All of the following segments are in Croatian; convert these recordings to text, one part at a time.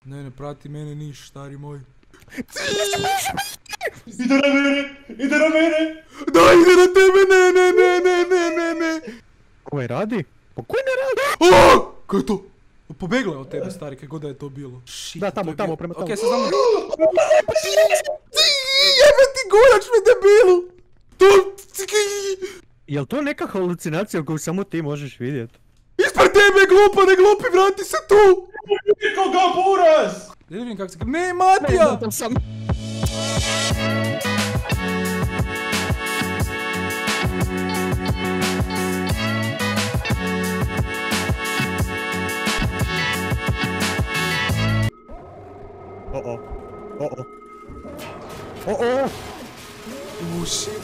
Ne prati mene niš, stari moj. Ide na mene! Ide na mene! Da, ide na tebe, ne. Ovaj radi? Pa koji ne radi? Aaaa! Kaj je to? Pobegla je od tebe, stari, kaj god da je to bilo. Shit, Da, tamo, prema tamo. Okej, sad znam... Jebe ti gurač me debilu! To... Jel to neka halucinacija koju samo ti možeš vidjet? Ispred tebe, glupa, ne glupi, vrati se tu! Nikoga buraz! Ne vidim kako se... Ne, Matija! Ne, sam... Oh shit.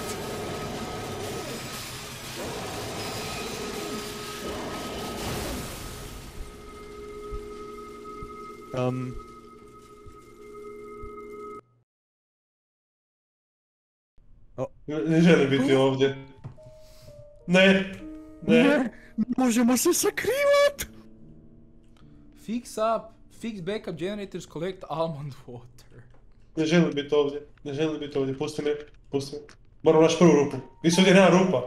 Ne želim biti ovdje. Ne. Možemo se sakrivat! Fix backup generators, collect almond water. Ne želim biti ovdje, pusti me. Moram naći prvu rupu. Nisu ovdje nema rupa.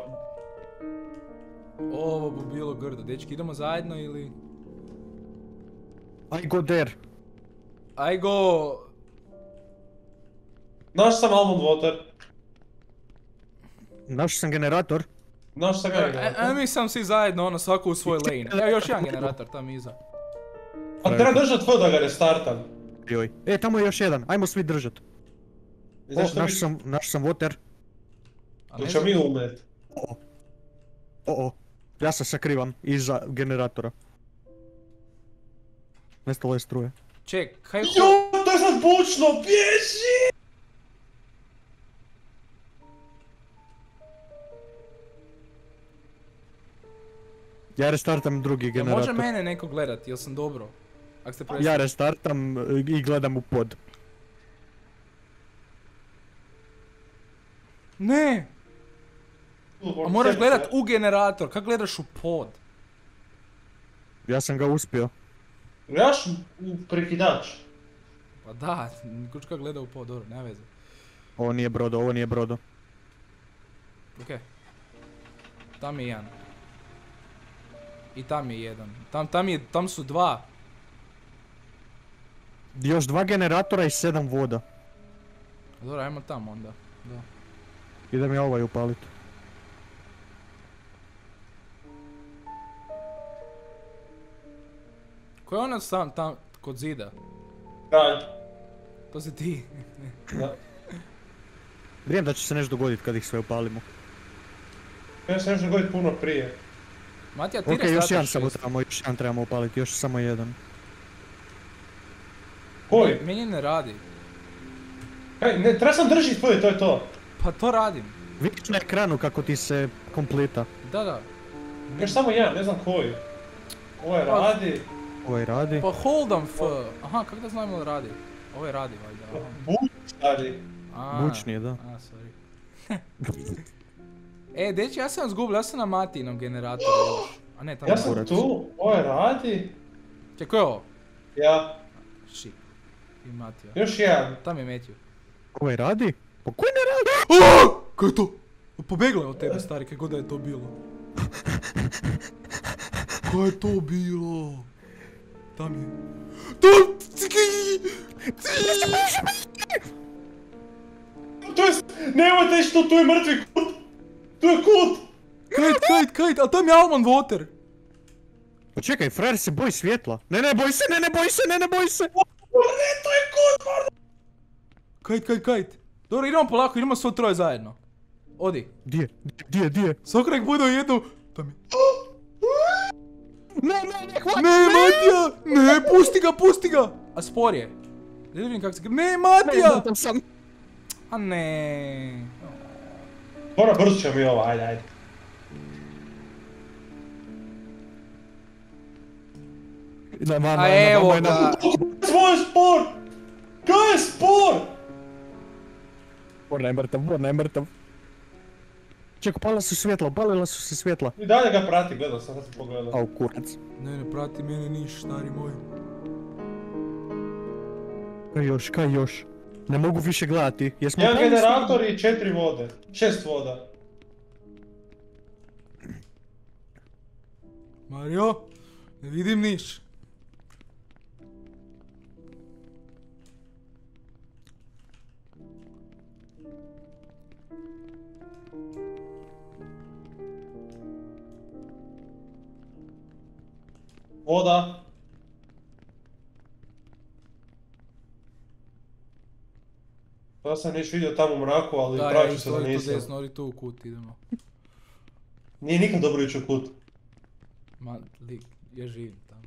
Ovo bi bilo grdo, dečki, idemo zajedno ili... I go there. I go... Naš sam almond water. Naš sam generator. Naš sam generator. Ajme mi sam svi zajedno, ono, svako u svoj lane. Evo još jedan generator tam iza. A treba držat tvoj da ga restartam. Joj. Tamo je još jedan, ajmo svi držat. Naš sam water. Ili ćemo mi umret? Ja se sakrivam iza generatora. Nestalo je struje. Ček, kaj... Jo, to je sad bučno, bježi! Ja restartam drugi generator. Može mene neko gledati, jel sam dobro? Ja restartam i gledam u pod. Ne! A moraš gledat u generator, kako gledaš u pod? Ja sam ga uspio. Gledaš u prekidač? Pa da, kučka gleda u pod, dobro, nema veze. Ovo nije brodo. Okej. Tam je jedan. I tam je jedan. Tam su dva. Još 2 generatora i 7 voda. Dobro, ajmo tam onda. Da. Idem ja ovaj upalit. Ko je ono sam tam kod zida? Kralj. To si ti. Da. Vrijeme da će se nešto dogodit kad ih sve upalimo. Ja se nešto dogodit puno prije. Matija, ti Okej, još jedan restartaš samo još jedan trebamo upaliti, još samo jedan. Koji? Meni ne radi. Kaj, ne, treba sam držit tvoj, to je to. Pa to radim. Vidiš na ekranu kako ti se komplita. Da. Još samo jedan, ne znam koji. Ovaj radi. Ovaj radi. Pa hold'em F. Aha, kako da znamo da radi? Ovaj radi valjda. Buč radi. Bučni je, da. A, sorry. Dečki, ja sam vas zgubila, ja sam na Matijinom generatoru još. A ne, tamo. Ja sam tu, ovaj radi. Čekaj, ko je ovo? Ja. Shit. I Matija. Još jedan. Tam je Matthew. Ovaj radi? Pa koji ne radi? Aaaa! Kaj je to? Pobegla je od tebe, stari, kaj god da je to bilo. Kaj je to bilo? Tam je. To! To je... Nemojte što, tu je mrtvi kut! Tu je kut! Kajt, a tam je almond water! Pa čekaj, frajer se boji svjetla. Ne, boj se! Ne, to je kut, pardon! Kajt. Dobro, idemo polako, idemo svo troje zajedno. Odi. Gdje? Svako nek bude u jednu... Tam je. Ne, hvala! Ne, Matija! Ne, pusti ga! A spor je. Ne vidim kako se... Ne, Matija! Ne, sam. A ne. Bora, brzo ćemo mi ovo, ajde. A evo ga. Svoj spor! Kaj je spor? Borna je mrtav. Čekaj, upalila su se svjetla. I dalje ga prati, gledao sam, sad sam pogledao. Au, kurac. Ne prati mene niš, stari moj. Kaj još? Ne mogu više gledati. Jesmo Jedan upalili sve? generator i 4 vode. 6 voda. Mario, ne vidim niš. Voda. Ja sam niš vidio tamo u mraku, ali Da, praću se da tu nisam. desno, ali tu u kut idemo. Nije nikad dobro ići u kut. Ma, lik, ja živim tamo.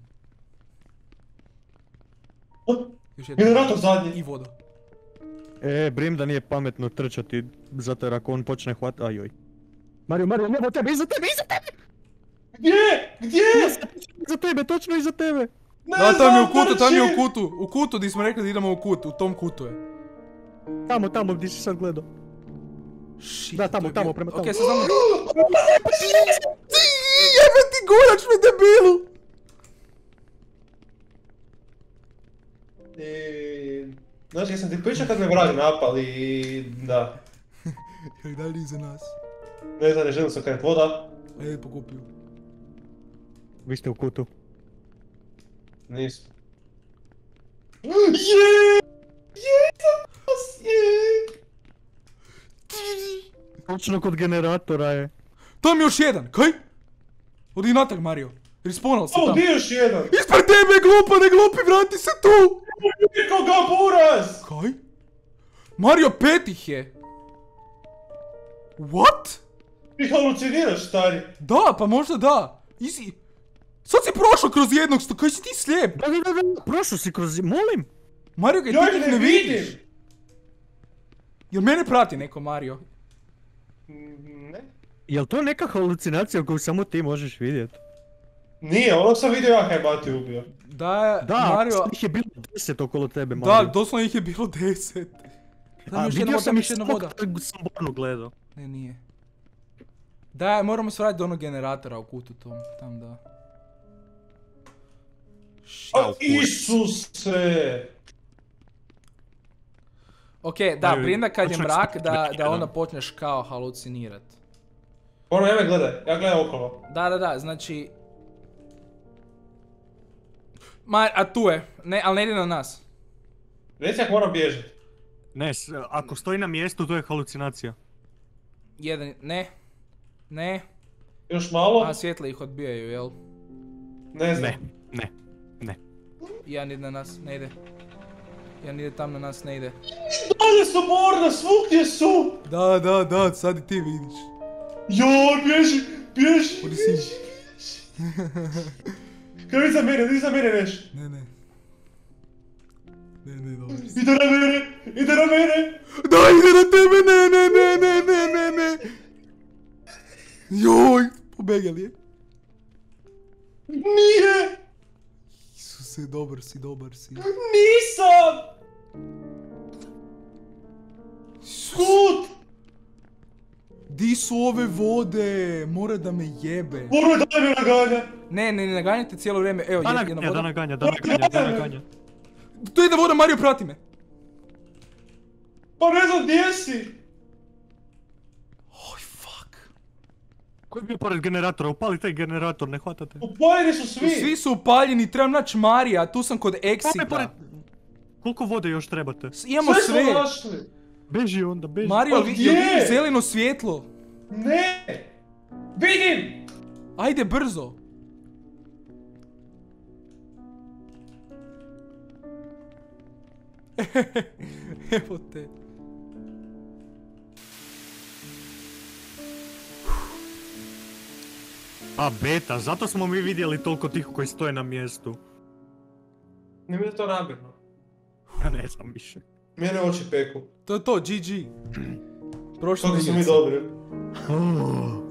O, Još jedan. generator zadnji. I voda. Brim da nije pametno trčati, zato jer ako on počne hvat... Ajoj. Mario, nema tebe, iza tebe! Gdje? Gdje? Iza tebe, točno iza tebe! Ne Da, tam je u kutu, trči! tam je u kutu. U kutu di smo rekli da idemo u kut, u tom kutu je. Tamo gdje si sad gledao. Shit, Da, to je tamo, bio- prema tamo. Okej, sad znamo... Jebe ti gulač me debilu! Znaš, ja sam ti pričao kad me vrag napali i... da. Jel da li iza nas? Ne znam, ne želim se okrenuti. Voda? Ajde, pokupio. Vi ste u kutu. Nismo. Je! Točno kod generatora je. Tam je još jedan, kaj? Odi natrag, Mario. Respawnal se O, tam. gdje je još jedan? Ispred tebe, glupa, ne glupi, vrati se tu! Niko ga buraz! Kaj? Mario, 5 ih je. What? Ti haluciniraš, stari. Da, pa možda da. Sad si prošao kroz jednog kaj si ti slijep? Da, prošao si kroz... Molim? Mario, kaj Ja ti ih ih ne ne vidiš? vidim. Jel mene prati neko, Mario? Ne? Jel to neka halucinacija koju samo ti možeš vidjeti? Nije, onog sam vidio ja kaj Mati ubio. Da, Da, Mario... ih je bilo 10 okolo tebe, Mario. Da, doslovno ih je bilo 10. Tam A još jedna vidio voda, sam tam ih još jedna samo voda. kad sam Bornu gledao. Ne, nije. Da, moramo se vratiti do onog generatora u kutu tom, tam da. A, Isuse! Okej, da, Mario, prije kad je točno mrak, sam da jedan. onda počneš kao halucinirat. Ono, ja me gledaj, ja gledam okolo. Da, znači... A tu je, ne, ali ne ide na nas. Reci ako moram bježati. Ne, ako stoji na mjestu, to je halucinacija. Jedan, ne. Još malo? A, svjetla ih odbijaju, jel? Ne znam. Ne. Jedan ide na nas, ne ide. Jedan ide tam na nas, ne ide. Dalje su Borna, svugdje su! Da, sad i ti vidiš. Joj, bježi! Odi si. Kaj vidi za mene neš? Ne, dobro. Ide na mene! Da, ide na tebe, ne. Joj, pobegali je. Nije! Isuse, dobar si. Nisam! Kut! Di su ove vode? Mora da me jebe. Borno, daj me naganja! Ne naganjate cijelo vrijeme. Evo, jedna voda. Da naganja. Tu ide voda, Mario, prati me. Pa ne znam gdje si! Oj, fuck. Ko je bio pored generatora? Upali taj generator, ne hvatate. Upaljeni su svi! Svi su upaljeni, trebam naći Marija, tu sam kod Exita. Koliko vode još trebate? Imamo Sve smo sve. našli! Beži onda, beži. Mario, Pa jel gdje? vidiš zeleno svjetlo? Ne! Vidim! Ajde, brzo. Evo te. A beta, zato smo mi vidjeli toliko tih koji stoje na mjestu. Ne mi je to namjerno. Ja ne znam više. Mene oči peku. To je to, GG. Prošli Kako su mi igrice. dobri. Oh.